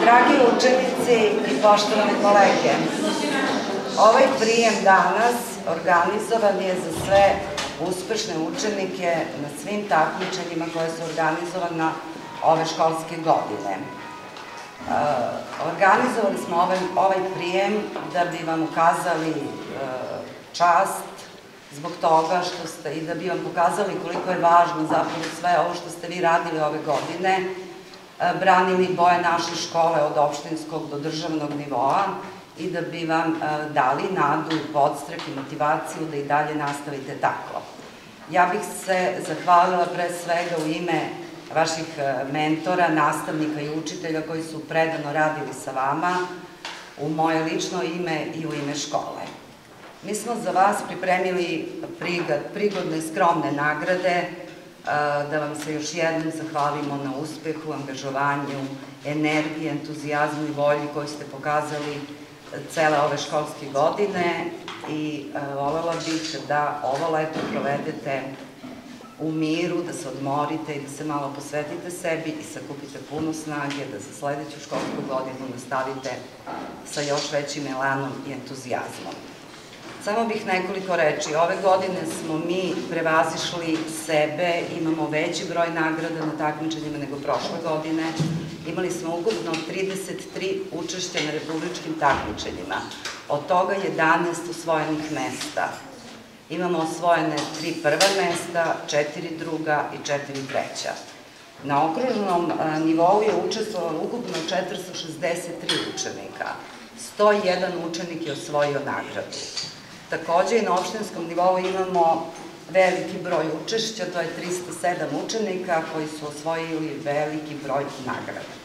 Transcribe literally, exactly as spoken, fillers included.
Dragi učenici i poštovane kolege, ovaj prijem danas organizovan je za sve uspešne učenike na svim takmičenjima koje su organizovana ove školske godine. Organizovali smo ovaj prijem da bi vam ukazali čast zbog toga što ste i da bi vam pokazali koliko je važno zapravo sve ovo što ste vi radili ove godine, branili boje naše škole od opštinskog do državnog nivoa i da bi vam dali nadu i podstrek i motivaciju da i dalje nastavite tako. Ja bih se zahvalila pre svega u ime vaših mentora, nastavnika i učitelja koji su predano radili sa vama, u moje lično ime i u ime škole. Mi smo za vas pripremili prigodne, skromne nagrade, da vam se još jednom zahvalimo na uspehu, angažovanju, energiji, entuzijazmu i volji koju ste pokazali cele ove školske godine i volela bih da ovo leto provedete u miru, da se odmorite i da se malo posvetite sebi i sakupite puno snage, da za sledeću školsku godinu nastavite sa još većim elanom i entuzijazmom. Samo bih nekoliko reči. Ove godine smo mi prevazišli sebe, imamo veći broj nagrada na takmičenjima nego prošle godine. Imali smo ukupno trideset tri učešća na republičkim takmičenjima, od toga jedanaest osvojenih mesta. Imamo osvojene tri prva mesta, četiri druga i četiri treća. Na okružnom nivou je učestvovalo ukupno četiristo šezdeset tri učenika, sto jedan učenik je osvojio nagradu. Takođe i na opštinskom nivou imamo veliki broj učešća, to je trista sedam učenika koji su osvojili veliki broj nagrada.